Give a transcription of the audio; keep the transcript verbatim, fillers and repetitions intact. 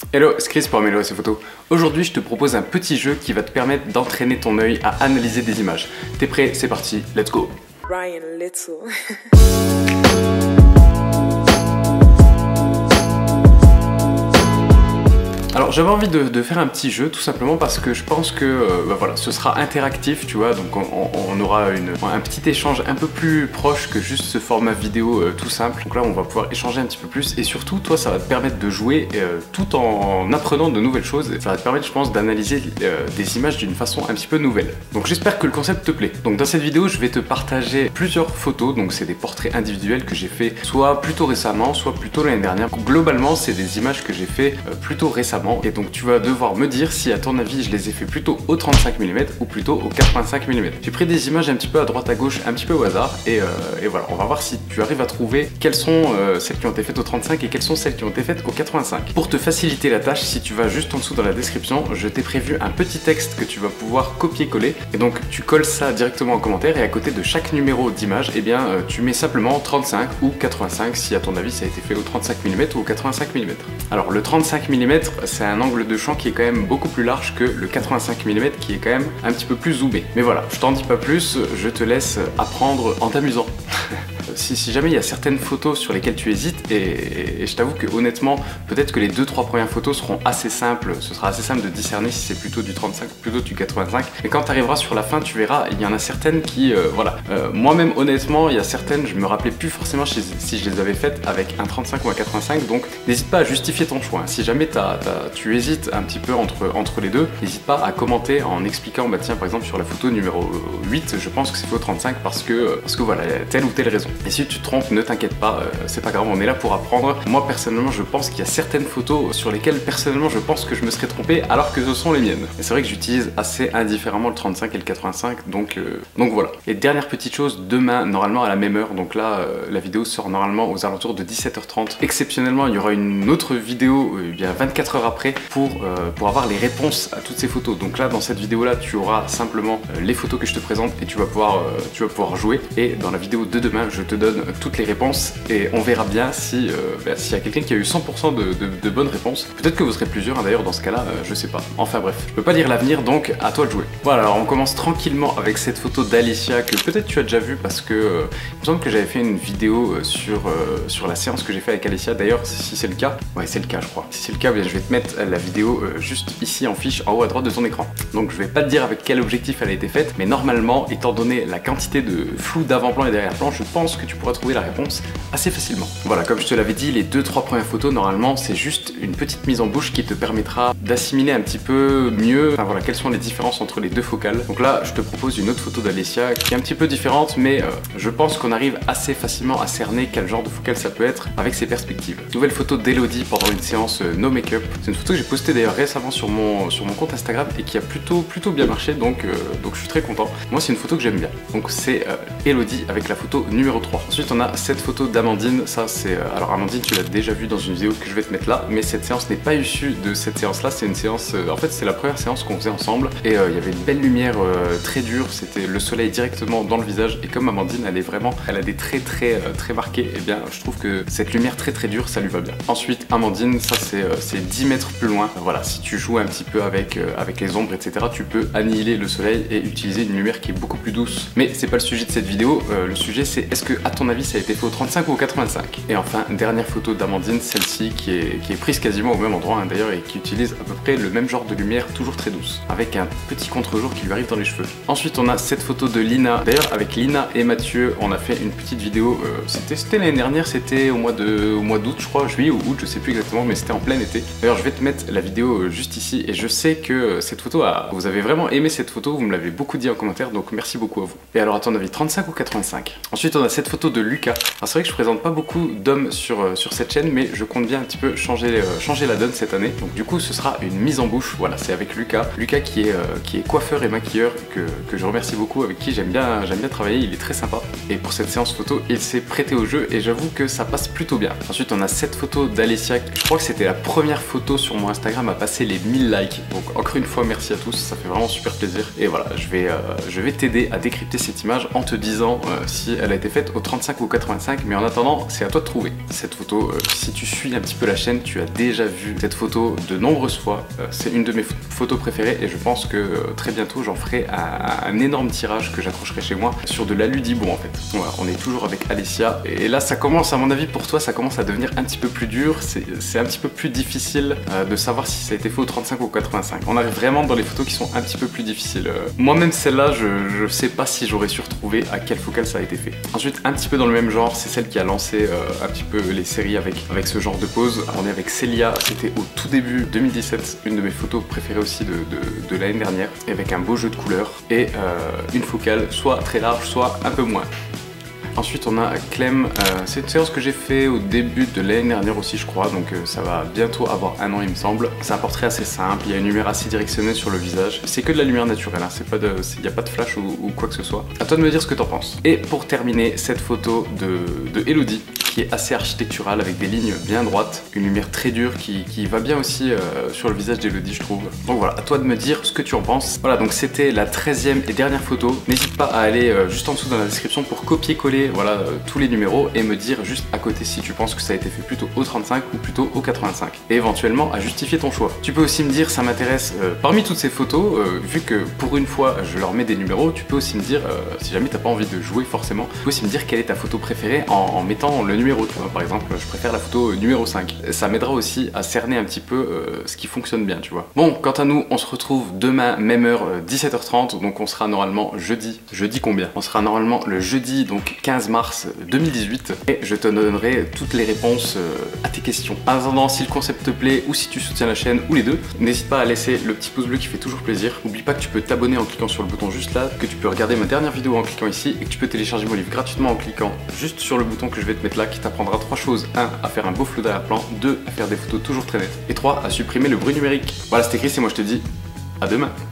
Hello, c'est Chris pour améliorer ses photos. Aujourd'hui, je te propose un petit jeu qui va te permettre d'entraîner ton œil à analyser des images. T'es prêt? C'est parti, let's go. Ryan Little. Alors j'avais envie de, de faire un petit jeu tout simplement parce que je pense que euh, bah voilà, ce sera interactif, tu vois, donc on, on, on aura une, un petit échange un peu plus proche que juste ce format vidéo euh, tout simple. Donc là on va pouvoir échanger un petit peu plus et surtout toi ça va te permettre de jouer euh, tout en apprenant de nouvelles choses. Ça va te permettre je pense d'analyser euh, des images d'une façon un petit peu nouvelle. Donc j'espère que le concept te plaît. Donc dans cette vidéo je vais te partager plusieurs photos, donc c'est des portraits individuels que j'ai fait soit plutôt récemment, soit plutôt l'année dernière. Globalement c'est des images que j'ai fait euh, plutôt récemment. Et donc tu vas devoir me dire si à ton avis je les ai fait plutôt au trente-cinq millimètres ou plutôt au quatre-vingt-cinq millimètres. J'ai pris des images un petit peu à droite à gauche, un petit peu au hasard et, euh, et voilà, on va voir si tu arrives à trouver quelles sont euh, celles qui ont été faites au trente-cinq et quelles sont celles qui ont été faites au quatre-vingt-cinq. Pour te faciliter la tâche, si tu vas juste en dessous dans la description, je t'ai prévu un petit texte que tu vas pouvoir copier-coller et donc tu colles ça directement en commentaire et à côté de chaque numéro d'image, eh bien euh, tu mets simplement trente-cinq ou quatre-vingt-cinq si à ton avis ça a été fait au trente-cinq millimètres ou au quatre-vingt-cinq millimètres. Alors le trente-cinq millimètres, c'est un angle de champ qui est quand même beaucoup plus large que le quatre-vingt-cinq millimètres qui est quand même un petit peu plus zoomé. Mais voilà, je t'en dis pas plus, je te laisse apprendre en t'amusant. Si, si jamais il y a certaines photos sur lesquelles tu hésites, et, et, et je t'avoue que honnêtement, peut-être que les deux trois premières photos seront assez simples, ce sera assez simple de discerner si c'est plutôt du trente-cinq ou plutôt du quatre-vingt-cinq. Et quand tu arriveras sur la fin, tu verras, il y en a certaines qui, euh, voilà, euh, moi-même honnêtement, il y a certaines, je me rappelais plus forcément si, si je les avais faites avec un trente-cinq ou un quatre-vingt-cinq, donc n'hésite pas à justifier ton choix. Si jamais t'as, t'as, tu hésites un petit peu entre, entre les deux, n'hésite pas à commenter en expliquant, bah tiens, par exemple sur la photo numéro huit, je pense que c'est fait au trente-cinq parce que, parce que voilà, il y a telle ou telle raison. Et si tu te trompes, ne t'inquiète pas, euh, c'est pas grave, on est là pour apprendre. Moi personnellement, je pense qu'il y a certaines photos sur lesquelles personnellement je pense que je me serais trompé alors que ce sont les miennes. Et c'est vrai que j'utilise assez indifféremment le trente-cinq et le quatre-vingt-cinq, donc, euh, donc voilà. Et dernière petite chose, demain, normalement à la même heure, donc là, euh, la vidéo sort normalement aux alentours de dix-sept heures trente. Exceptionnellement, il y aura une autre vidéo, euh, bien vingt-quatre heures après, pour, euh, pour avoir les réponses à toutes ces photos. Donc là, dans cette vidéo-là, tu auras simplement euh, les photos que je te présente et tu vas pouvoir, euh, tu vas pouvoir jouer. Et dans la vidéo de demain, je te donne toutes les réponses et on verra bien si euh, bah, s'il y a quelqu'un qui a eu cent pour cent de, de, de bonnes réponses. Peut-être que vous serez plusieurs hein, d'ailleurs dans ce cas-là, euh, je sais pas. Enfin bref, je peux pas dire l'avenir, donc à toi de jouer. Voilà, alors on commence tranquillement avec cette photo d'Alicia que peut-être tu as déjà vue parce que euh, il me semble que j'avais fait une vidéo euh, sur, euh, sur la séance que j'ai fait avec Alicia. D'ailleurs, si c'est le cas, ouais c'est le cas je crois. Si c'est le cas, bien, je vais te mettre la vidéo euh, juste ici en fiche en haut à droite de ton écran. Donc je vais pas te dire avec quel objectif elle a été faite, mais normalement, étant donné la quantité de flou d'avant-plan et derrière-plan, je pense que tu pourras trouver la réponse assez facilement. Voilà, comme je te l'avais dit, les deux trois premières photos, normalement, c'est juste une petite mise en bouche qui te permettra d'assimiler un petit peu mieux, enfin voilà, quelles sont les différences entre les deux focales. Donc là, je te propose une autre photo d'Alicia qui est un petit peu différente, mais euh, je pense qu'on arrive assez facilement à cerner quel genre de focale ça peut être avec ses perspectives. Nouvelle photo d'Elodie pendant une séance euh, no make-up. C'est une photo que j'ai postée d'ailleurs récemment sur mon, sur mon compte Instagram et qui a plutôt, plutôt bien marché, donc, euh, donc je suis très content. Moi, c'est une photo que j'aime bien. Donc c'est euh, Elodie avec la photo numéro trois. Ensuite, on a cette photo d'Amandine. Ça, c'est. Euh, alors, Amandine, tu l'as déjà vu dans une vidéo que je vais te mettre là, mais cette séance n'est pas issue de cette séance-là. C'est une séance. Euh, en fait, c'est la première séance qu'on faisait ensemble et euh, il y avait une belle lumière euh, très dure. C'était le soleil directement dans le visage. Et comme Amandine, elle est vraiment. Elle a des traits très, euh, très marqués, et bien, je trouve que cette lumière très, très dure, ça lui va bien. Ensuite, Amandine, ça, c'est euh, dix mètres plus loin. Voilà, si tu joues un petit peu avec, euh, avec les ombres, et cetera, tu peux annihiler le soleil et utiliser une lumière qui est beaucoup plus douce. Mais c'est pas le sujet de cette vidéo. Euh, le sujet, c'est est-ce que, à ton avis, ça a été fait au trente-cinq ou au quatre-vingt-cinq? Et enfin, dernière photo d'Amandine, celle-ci qui est, qui est prise quasiment au même endroit hein, d'ailleurs et qui utilise à peu près le même genre de lumière, toujours très douce, avec un petit contre-jour qui lui arrive dans les cheveux. Ensuite, on a cette photo de Lina. D'ailleurs, avec Lina et Mathieu, on a fait une petite vidéo. Euh, c'était l'année dernière, c'était au mois de, au mois d'août, je crois, juillet ou août, je sais plus exactement, mais c'était en plein été. D'ailleurs, je vais te mettre la vidéo euh, juste ici et je sais que euh, cette photo, a, vous avez vraiment aimé cette photo, vous me l'avez beaucoup dit en commentaire, donc merci beaucoup à vous. Et alors, à ton avis, trente-cinq ou quatre-vingt-cinq? Ensuite, on a cette photo de Lucas. Alors, c'est vrai que je présente pas beaucoup d'hommes sur, euh, sur cette chaîne, mais je compte bien un petit peu changer, euh, changer la donne cette année. Donc du coup ce sera une mise en bouche, voilà, c'est avec Lucas. Lucas qui est, euh, qui est coiffeur et maquilleur, que, que je remercie beaucoup, avec qui j'aime bien, j'aime bien travailler, il est très sympa. et pour cette séance photo, il s'est prêté au jeu et j'avoue que ça passe plutôt bien. Ensuite, on a cette photo d'Alessia. Je crois que c'était la première photo sur mon Instagram à passer les mille likes. Donc encore une fois, merci à tous, ça fait vraiment super plaisir. Et voilà, je vais, euh, je vais t'aider à décrypter cette image en te disant euh, si elle a été faite au trente-cinq ou au quatre-vingt-cinq. Mais en attendant, c'est à toi de trouver cette photo. Euh, si tu suis un petit peu la chaîne, tu as déjà vu cette photo de nombreuses fois. Euh, c'est une de mes photos préférées et je pense que euh, très bientôt j'en ferai un, un énorme tirage que j'accrocherai chez moi sur de l'Aludibon en fait. Voilà, on est toujours avec Alessia et là ça commence, à mon avis pour toi, ça commence à devenir un petit peu plus dur. C'est un petit peu plus difficile euh, de savoir si ça a été fait au trente-cinq ou au quatre-vingt-cinq. On arrive vraiment dans les photos qui sont un petit peu plus difficiles. Euh, Moi-même celle-là, je, je sais pas si j'aurais su retrouver à quelle focale ça a été fait. Ensuite, un petit peu dans le même genre, c'est celle qui a lancé euh, un petit peu les séries avec, avec ce genre de pose. On est avec Célia, c'était au tout début deux mille dix-sept, une de mes photos préférées aussi de, de, de l'année dernière, avec un beau jeu de couleurs et euh, une focale soit très large, soit un peu moins. Ensuite on a Clem, euh, c'est une séance que j'ai fait au début de l'année dernière aussi je crois, donc euh, ça va bientôt avoir un an il me semble. C'est un portrait assez simple, il y a une lumière assez directionnelle sur le visage, c'est que de la lumière naturelle, hein. C'est pas de, il n'y a pas de flash ou, ou quoi que ce soit. À toi de me dire ce que t'en penses. Et pour terminer, cette photo de, de Elodie, qui est assez architecturale avec des lignes bien droites, une lumière très dure qui, qui va bien aussi euh, sur le visage d'Elodie je trouve. Donc voilà, à toi de me dire ce que tu en penses. Voilà, donc c'était la treizième et dernière photo. N'hésite pas à aller euh, juste en dessous dans la description pour copier-coller voilà, euh, tous les numéros et me dire juste à côté si tu penses que ça a été fait plutôt au trente-cinq ou plutôt au quatre-vingt-cinq. Et éventuellement à justifier ton choix. Tu peux aussi me dire, ça m'intéresse, euh, parmi toutes ces photos, euh, vu que pour une fois je leur mets des numéros, tu peux aussi me dire, euh, si jamais t'as pas envie de jouer forcément, tu peux aussi me dire quelle est ta photo préférée en, en mettant le numéro. Tu vois, par exemple, je préfère la photo numéro cinq. Ça m'aidera aussi à cerner un petit peu euh, ce qui fonctionne bien, tu vois. Bon, quant à nous, on se retrouve demain, même heure, euh, dix-sept heures trente, donc on sera normalement jeudi. Jeudi combien? On sera normalement le jeudi, donc quinze mars deux mille dix-huit, et je te donnerai toutes les réponses euh, à tes questions. En attendant, si le concept te plaît ou si tu soutiens la chaîne ou les deux, n'hésite pas à laisser le petit pouce bleu qui fait toujours plaisir. N'oublie pas que tu peux t'abonner en cliquant sur le bouton juste là, que tu peux regarder ma dernière vidéo en cliquant ici et que tu peux télécharger mon livre gratuitement en cliquant juste sur le bouton que je vais te mettre là qui t'apprendra trois choses. un à faire un beau flou d'arrière-plan, deux à faire des photos toujours très nettes et trois à supprimer le bruit numérique. Voilà, c'était Chris et moi je te dis à demain.